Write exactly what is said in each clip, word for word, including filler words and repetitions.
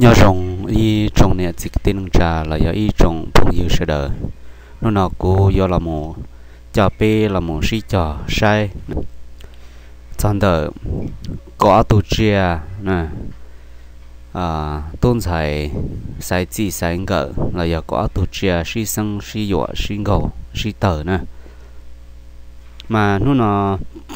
nhớ rồng y trồng nè chỉ tin trà là do y trồng phong yêu sẽ đỡ nó nào cũng do là một cho pe là một sĩ cho sai chọn đỡ có tu chia nè à tôn thầy sai chỉ sai ngờ là do có tu chia sĩ sinh sĩ dọa sĩ ngầu sĩ tờ nè mà nó nó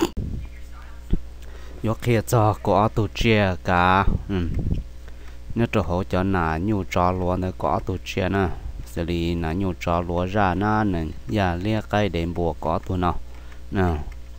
do kia cho có tu chia cả nếu cho họ cho nà nhu cho lúa nó có tu chia nè xử lý nà nhu cho lúa ra na nè nhà lia cây đệm bùa có tu nào nào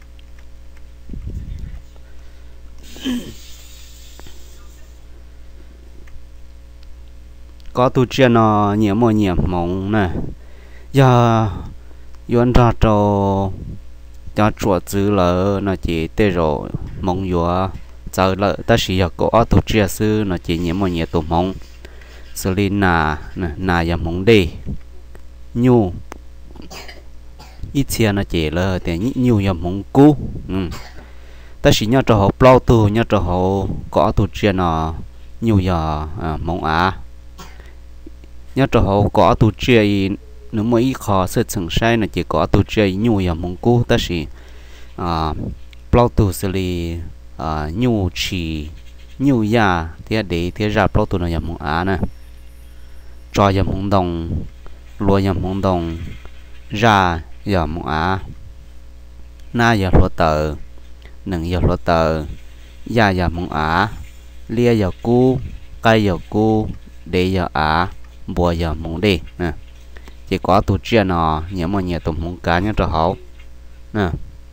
có tu chia nó nhiều mồi nhiều mỏng nè giờ yuan ra cho cho chuột dữ lỡ nó chỉ tê rồi mong yuan giờ lỡ ta chỉ có có tu chia sư nó chỉ nhiều mồi nhiều tụ mỏng xử lý nà nà giờ mỏng đi nhu ít chia nó chỉ là tiền nhị nhu giờ mỏng cú ta chỉ nhớ cho họ bao tu nhớ cho họ có tu chia nó nhu giờ mỏng á nhớ cho họ có tu chia nếu mà ít khó sẽ chẳng sai là chỉ có tu chia nhu giờ mỏng cú ta chỉ à bao tu xử lý à nhu chỉ nhu ya thì để thì ra bao tu nó giờ mỏng á nè cho giờ mỏng đồng lúa giờ mỏng đồng ra giờ mỏng á na giờ lúa tờ nâng giờ lúa tờ ya giờ mỏng á lia giờ cu cây giờ cu để giờ á bùa giờ mỏng đi nè chỉ có tu chia nó nhớ mà nhớ tụm mỏng cá nhớ cho họ nè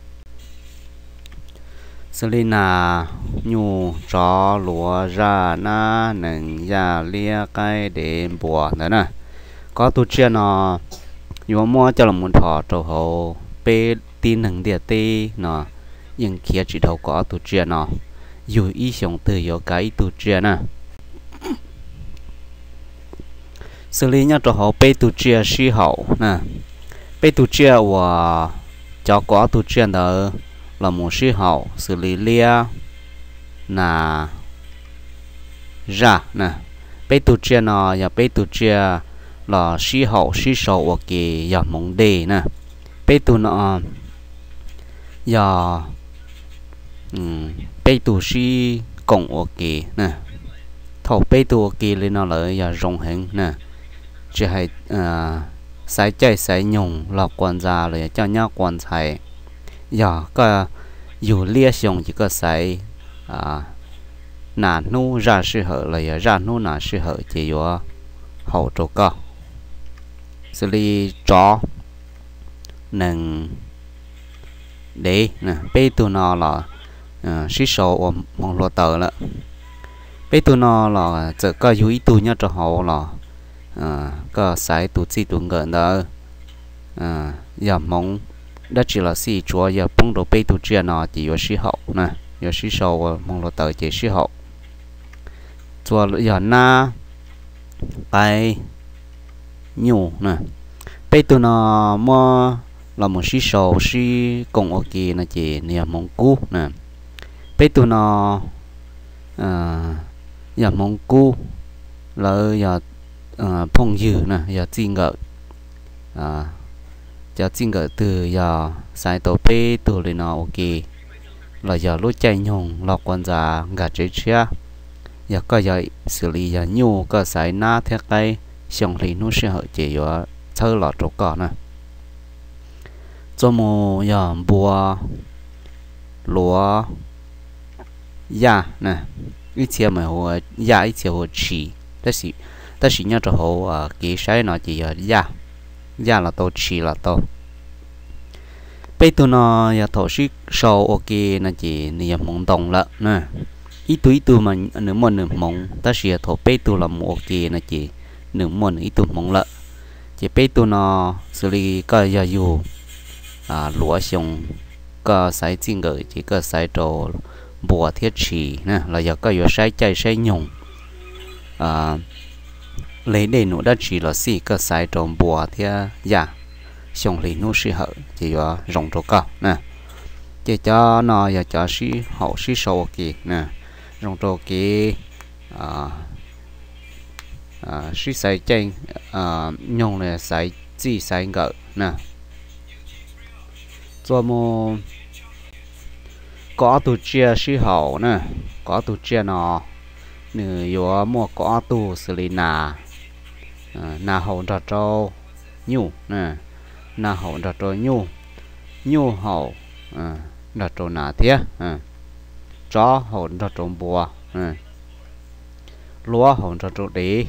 xử lý là nhu cho lúa ra na nâng ya lia cây để bùa nữa nè có tu chia nó nhớ mua cho là muốn thọ cho họ pe tin nâng địa tê nó nhưng kia chỉ đầu có tu chia nó dù ý sống từ有cái tu chia nè xử lý nhá cho họ pe tu chia si hậu nè pe tu chia và cho có tu chia đó là một si hậu xử lý lia là ra nè pe tu chia nó và pe tu chia là si hậu si sầu và kỳ và mong đề nè pe tu nó và pe tu si cộng và kỳ nè thầu pe tu kỳ lên nó lại và rộng hình nè chỉ hay sai chạy sai nhung lọc quan gia rồi cho nhau quan sai giờ có dù lia xong chỉ có sai nà nu ra sư hở là ra nu nà sư hở chỉ có hậu trâu co xử lý chó nâng để nè bây tu nó là sĩ số mong lo tờ là bây tu nó là giờ có dù ý tu nhá cho họ là có sai tu chỉ tu ngờ đó giờ mong đó chỉ là sĩ chúa giờ bông đồ bây tu chia nó chỉ có sĩ hậu nè giờ sĩ số mong lo tờ chỉ sĩ hậu chúa giờ na cái nhu nè bây tu nó mua là một sĩ số sĩ cộng ok là chỉ niệm mong cú nè bây tu nó giờ mong cú là giờ phong dư nè giờ chinh ngợ giờ chinh ngợ từ giờ sai tổ pe từ lên nó ok là giờ lối chạy nhung lọc quan gia gà chế chia giờ có giờ xử lý giờ nhu có sai na theo cái xong thì nó sẽ hở chỉ ở thơ lọt chỗ cỏ nè cho mù giờ bùa lúa ya nè ít chia mà hồ ya ít chia hồ chỉ đó là đó là nhớ cho hồ kỹ sai nó chỉ ở ya ya là to chỉ là to bây tụi nó ya thổ sĩ sâu ok nó chỉ niệm mong đồng lợ nè ít tuổi tụi mà nửa mòn nửa mong ta sẽ thổ bây tụi là một ok nó chỉ nửa mòn ít tụi mong lợ chỉ bây tụi nó xử lý cái ya dù à lúa xong có sai chính người chỉ có sai đồ bùa thiết chỉ nè là giờ có yếu sai chạy sai nhung à lấy để nó đã chỉ là xí có sai đồ bùa thiết giả xong lấy nó sẽ hở chỉ có rộng chỗ cao nè chỉ cho nó giờ cho xí hậu xí sâu kì nè rộng chỗ kì à à suy sai chân à nhung là sai chỉ sai ngờ nè cho mô có tu chia suy hậu nè có tu chia nó nửa yếu mua có tu xử lý nà nà hậu ra trâu nhu nè nà hậu ra trâu nhu nhu hậu ra trâu nà thế chó hậu ra trâu bùa lúa hậu ra trâu đế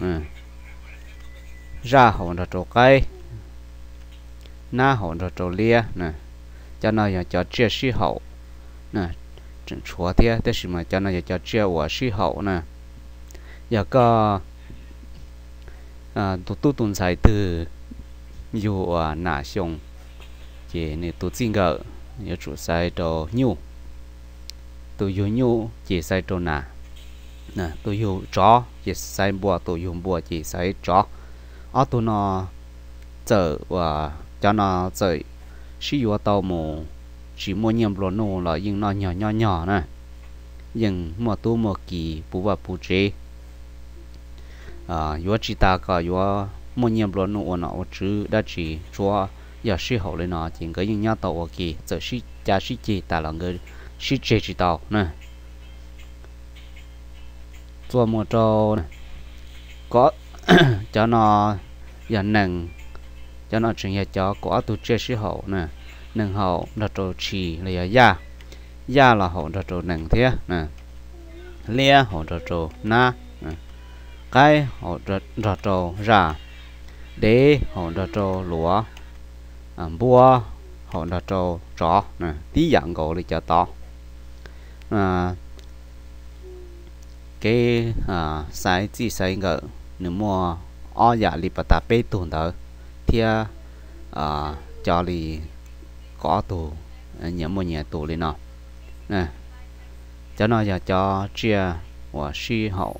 ra hậu ra trâu cây na hậu ra trâu lia nè cho nó cho chia suy hậu nè trận chúa thế thế mà cho nó cho chia của suy hậu nè giờ có à tụ tụ tuần sai từ dù à nà xong chỉ này tụ chính gỡ nhớ chủ sai đồ nhu tụ dù nhu chỉ sai đồ nà nè tụ dù chó chỉ sai bùa tụ dù bùa chỉ sai chó ở tụ nó chở và cho nó chở sử dụng tàu mù chỉ mua nhiều lúa nô là nhưng nó nhỏ nhỏ nhỏ nè nhưng mua tu mua kỳ bù và bù chế à yếu chỉ ta có yếu mua nhiều lúa nô nó chứ đã chỉ cho giờ sử hậu lên nó chỉ cái những nhà tàu kỳ giờ sử giá sử chế ta là người sử chế chỉ tàu nè cho mua trâu có cho nó giờ nâng cho nó chừng cho có tu chế sử hậu nè nâng hậu là trâu chỉ là ya ya là hậu là trâu nâng thế nè lia hậu là trâu na cái hậu là trâu ra đế hậu là trâu lúa bua hậu là trâu chó nè tí dạng gỗ để cho to à cái à sai chỉ sai ngờ nếu mua o dạ li bata pe tuần đó thì à cho li có tù nhớ một nhà tù lên nó nè cho nó giờ cho chia và suy hậu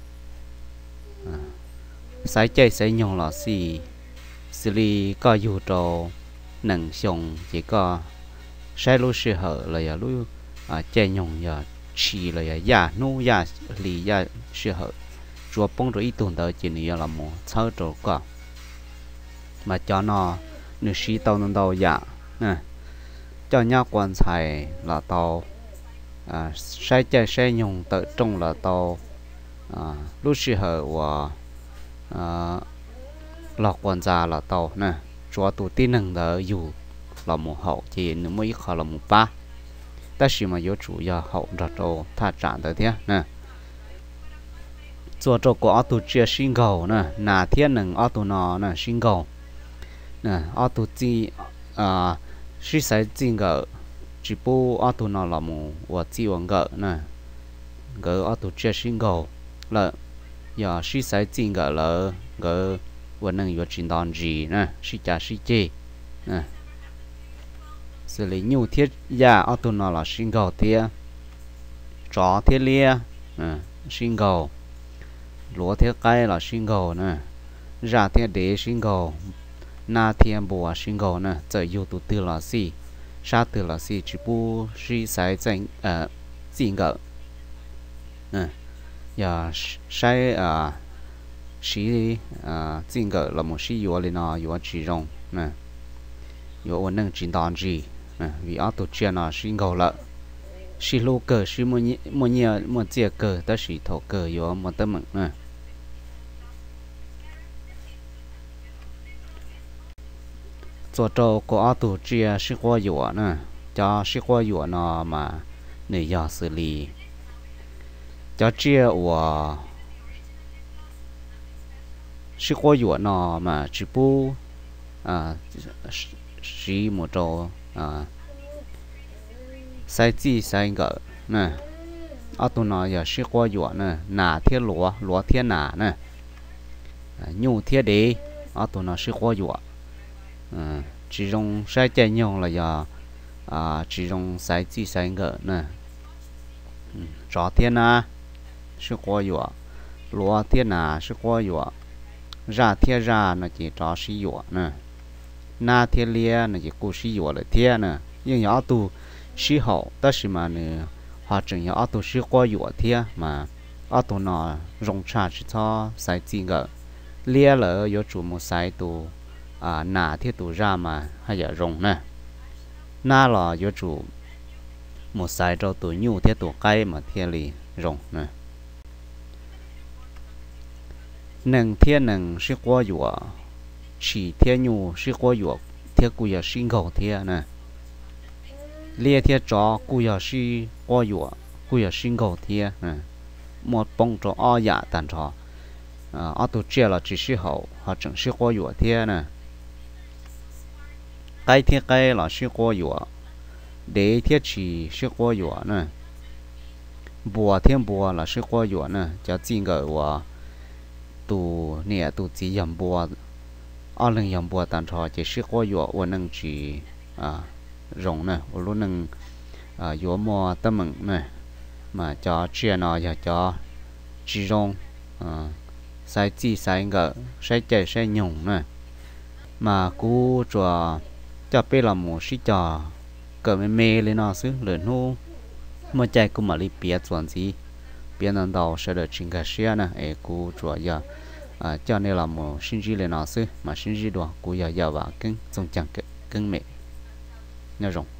sai chơi sai nhung là xì xử lý có dù trò nặng xong chỉ có sai lúc suy hậu là giờ lúc chơi nhung giờ chỉ là giờ nu giờ lì giờ suy hậu chùa bông rồi ít tuần đó chỉ là là một sáu trò cả mà cho nó nếu suy tao nó đâu dạ nè cho nhau quan xài là tàu à, sai chơi sai nhung tự trong là tàu à, lúc xưa hở và à, lọc quan già là tàu nè cho tụ tin năng đó dù là một hậu chỉ nếu mới khó là một ba ta chỉ mà yếu chủ yếu hậu ra tàu thà trả tới thế nè cho cho có tụ chia sinh cầu nè nà thiên năng ở tụ nó nè sinh cầu nè ở tụ chi à suy sai chính gỡ chỉ bu ở tụ nó là một và chỉ hoàn gỡ nè gỡ ở tụ chia sinh cầu là giờ suy sai chính gỡ là gỡ vẫn năng yếu trình đòn gì nè suy trả suy chê nè xử lý nhiều thiết ya ở tụ nó là sinh cầu thiết chó thiết lia nè sinh cầu lúa thiết cây là sinh cầu nè ra thiết đế sinh cầu na thiên bùa sinh cầu nè giờ yêu tụ tư là gì sa tư là gì chỉ bu suy sai danh ờ chính gỡ nè giờ sai à sĩ à chính gỡ là một sĩ yếu lên nó yếu chỉ rong nè yếu ổn định trình đòn gì nè vì ở tụ chia nó sinh cầu lợ sĩ lô cờ sĩ mua nhẹ mua nhẹ mua chia cờ ta sĩ thổ cờ yếu một tấm mực nè做周国阿杜这是花药呢，叫是花药呢嘛，你要xử lý，叫这我是花药呢嘛，只不啊是một周啊，sai chỉ sai cái nè, ở tụ nó giờ是花药呢，哪天罗罗天哪呢，牛天地，ở tụ nó是花药。嗯，chỉ dùng sai chạy nhau là giờ à chỉ dùng sai chỉ sai ngỡ nè, chó thiên à,是花药，罗天啊是花药，ra thiên ra nó chỉ chó是药nè, na thiên lia nó chỉ cô是药了天nè, nhưng nhỏ tu是hậu, tất nhiên mà nè, họ chừng nhỏ tu是花药thiên mà, ở tu nó dùng cha chỉ cho sai chỉ ngỡ, lia lỡ yo chủ một sai tụ à nà thiết tụ ra mà hay giờ rồng nè na là yo chủ một sai cho tụ nhu thiết tụ cây mà thiết lì rồng nè nâng thiết nâng sĩ qua dùa chỉ thiết nhu sĩ qua dùa thiết cú ya sinh khẩu thiết nè lia thiết chó cú ya sĩ qua dùa cú ya sinh khẩu thiết nè một bông cho o dạ tàn trò ở tụ chia là chỉ sĩ hậu họ chẳng sĩ qua dùa thiết nè cái thiết cái là sĩ qua dùa để thiết chỉ sĩ qua dùa nè bùa thiên bùa là sĩ qua dùa nè cho chính cái và tụ nè tụ chỉ yểm bùa ở lần yểm bùa tàn trò chỉ sĩ qua dùa và nâng chỉ à rồng nè và luôn nâng à dùa mò tâm mừng nè mà cho chia nó giờ cho chỉ rong à sai chi sai ngờ sai chạy sai nhung nè mà cú cho cho bé là một sĩ cho cỡ mê mê lên nó xứ lớn hô mà chạy cũng mà đi biết chuyện gì biết lần đầu sẽ được chính cái xe nè ấy cú cho giờ à cho nên là một sinh trí lên nó xứ mà sinh trí đó cú giờ giờ vào cứng trong chẳng cứng mẹ nhớ rồi